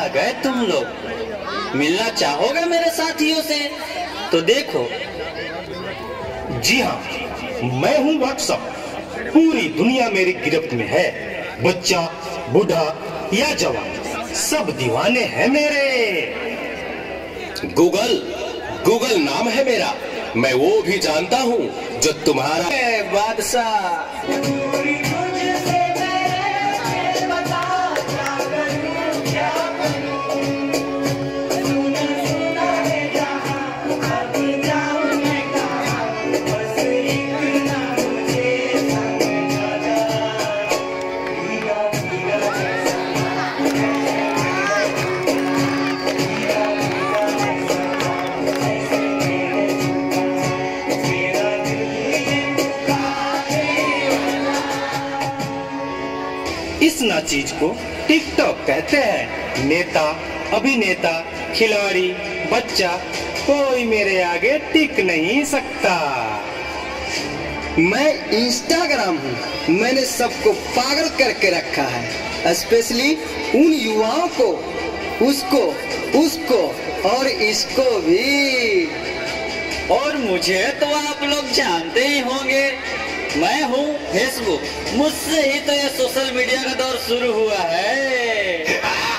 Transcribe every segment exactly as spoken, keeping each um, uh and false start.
गए तुम लोग। मिलना चाहोगे मेरे साथियों से? तो देखो। जी हाँ, मैं हूँ व्हाट्सएप। पूरी दुनिया मेरी गिरफ्त में है। बच्चा, बूढ़ा या जवान, सब दीवाने हैं मेरे। गूगल, गूगल नाम है मेरा। मैं वो भी जानता हूँ जो तुम्हारा बादशाह। इस ना चीज को टिकटॉक कहते हैं। नेता, अभिनेता, खिलाड़ी, बच्चा, कोई मेरे आगे टिक नहीं सकता। मैं इंस्टाग्राम हूँ। मैंने सबको पागल करके रखा है, स्पेशली उन युवाओं को, उसको, उसको और इसको भी। और मुझे तो आप लोग जानते ही होंगे, मैं हूँ फेसबुक। मुझसे ही तो ये सोशल मीडिया का दौर शुरू हुआ है।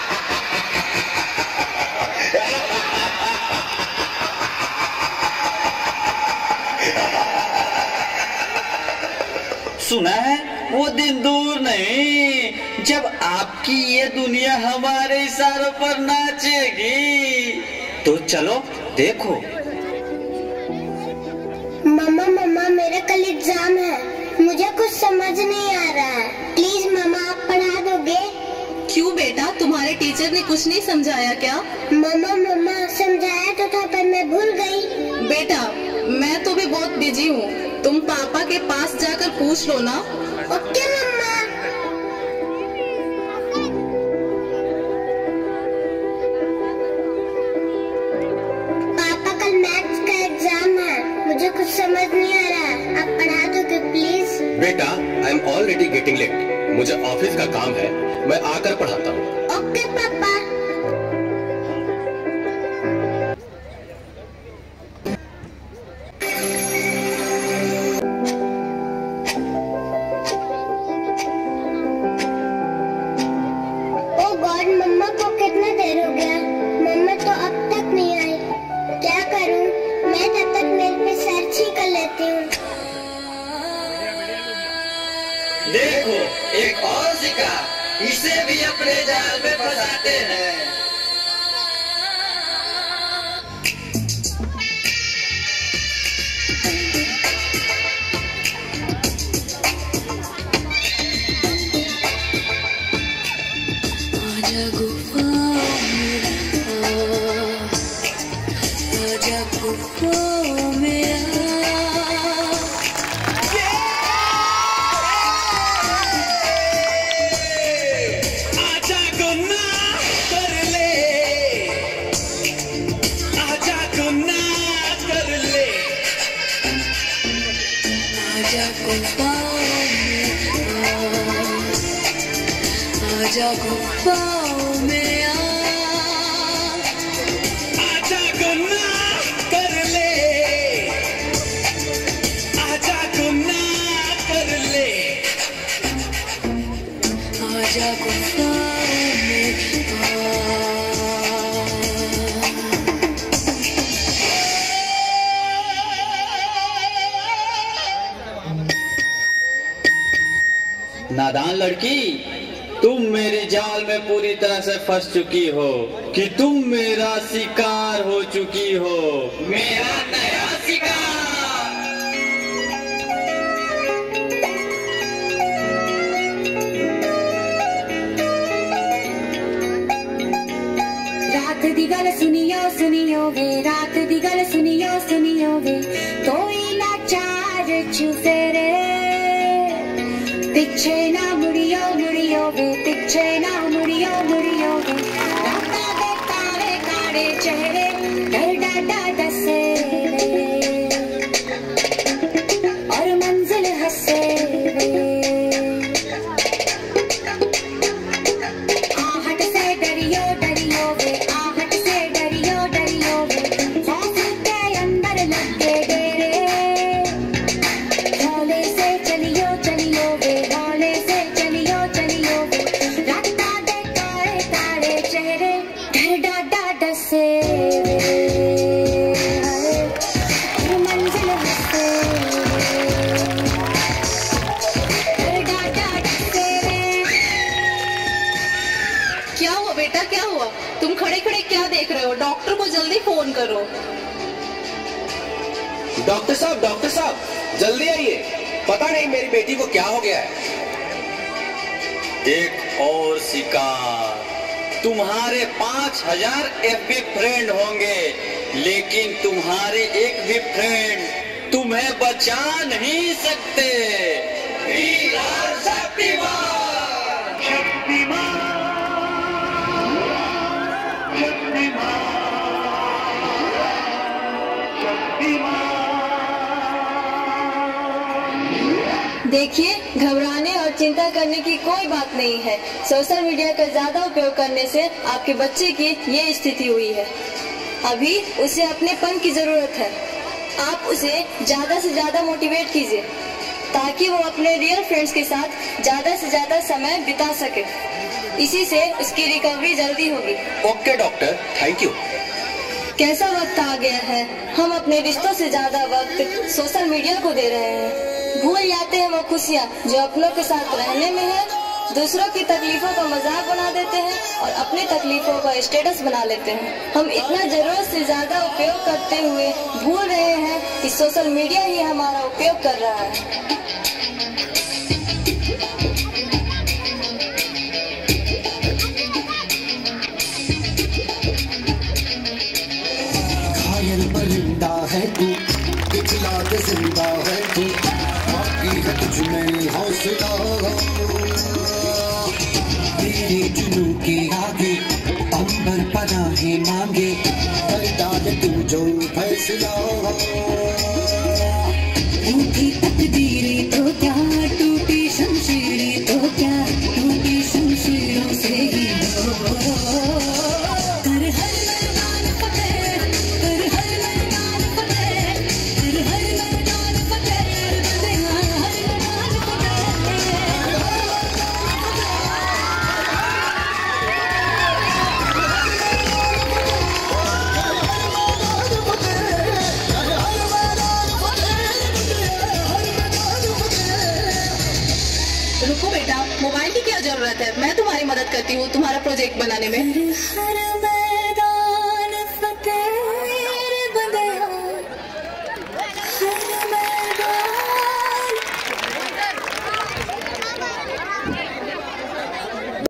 सुना है वो दिन दूर नहीं जब आपकी ये दुनिया हमारे इशारों पर नाचेगी। तो चलो देखो। मम्मा मम्मा मेरा कल एग्जाम है, मुझे कुछ समझ नहीं आ रहा है। प्लीज मम्मा आप पढ़ा दोगे? क्यों बेटा, तुम्हारे टीचर ने कुछ नहीं समझाया क्या? मम्मा मम्मा समझाया तो था पर मैं भूल गई। बेटा मैं तो भी बहुत बिजी हूँ, तुम पापा के पास जाकर पूछ लो ना। ओके मम्मा। पापा कल मैथ्स का एग्जाम है, मुझे कुछ समझ नहीं आ रहा है, आप पढ़ा दोगे प्लीज? बेटा, I am already getting late. मुझे ऑफिस का काम है, मैं आकर पढ़ाता हूँ। ओके पापा। मम्मा को कितना देर हो गया, मम्मा तो अब तक नहीं आई। क्या करूं? मैं तब तक मेल पे सर्च ही कर लेती हूँ। देखो एक और शिकार, इसे भी अपने जाल में फंसाते हैं। आजा गुफा आजा गुफा मेरा। आजा गुनाह कर ले, आजा गुनाह कर ले। आजा गुफा आजा गुफा में आ। आजा गुनाह कर ले, आजा गुनाह कर ले। आजा गुफा में आ। नादान लड़की, तुम मेरे जाल में पूरी तरह से फंस चुकी हो कि तुम मेरा शिकार हो चुकी हो। मेरा नया शिकार। रात दी गल सुनियो सुनियो वे, रात दी गल सुनियो सुनियो वे। कोई ना चार चूसे रे, पिछे ना मुड़ियो मुड़ियो वे, पिछे ना मुड़ियो मुड़ियो वे। राता दे काले काले चेहरे डर डाडा दसे वे, और मंजिल हंसे वे। आहट से डरियो डरियो तुम खड़े खड़े क्या देख रहे हो? डॉक्टर को जल्दी फोन करो। डॉक्टर साहब, डॉक्टर साहब जल्दी आइए, पता नहीं मेरी बेटी को क्या हो गया है। एक और शिकार। तुम्हारे पांच हजार एफबी फ्रेंड होंगे, लेकिन तुम्हारे एक भी फ्रेंड तुम्हें बचा नहीं सकते। We are Shaktimaan. देखिए, घबराने और चिंता करने की कोई बात नहीं है। सोशल मीडिया का ज्यादा उपयोग करने से आपके बच्चे की ये स्थिति हुई है। अभी उसे अपनेपन की जरूरत है। आप उसे ज्यादा से ज्यादा मोटिवेट कीजिए ताकि वो अपने रियल फ्रेंड्स के साथ ज्यादा से ज्यादा समय बिता सके। इसी से उसकी रिकवरी जल्दी होगी। Okay doctor, thank you. कैसा वक्त आ गया है, हम अपने रिश्तों से ज्यादा वक्त सोशल मीडिया को दे रहे हैं। भूल जाते हैं वो खुशियाँ जो अपनों के साथ रहने में है। दूसरों की तकलीफों का मजाक बना देते हैं और अपनी तकलीफों का स्टेटस बना लेते हैं। हम इतना जरूरत से ज्यादा उपयोग करते हुए भूल रहे हैं कि सोशल मीडिया ही हमारा उपयोग कर रहा है। परिंदा है तू, दिखला के जिंदा है तू, बाकी है तुझ में हौसला। तेरे जुनू के आगे अंबर पनाहे मांगे, कर डाल तू जो फैसला। टूटी तकदीरें तो क्या, टूटी शमशीरें तो क्या, टूटी शमशीरों से ही कर हर मैदान फतेह, कर हर मैदान फतेह, कर हर मैदान फतेह, बंदियां हर मैदान रुको बेटा, मोबाइल की क्या जरूरत है? मैं तुम्हारी मदद करती हूँ तुम्हारा प्रोजेक्ट बनाने में। हर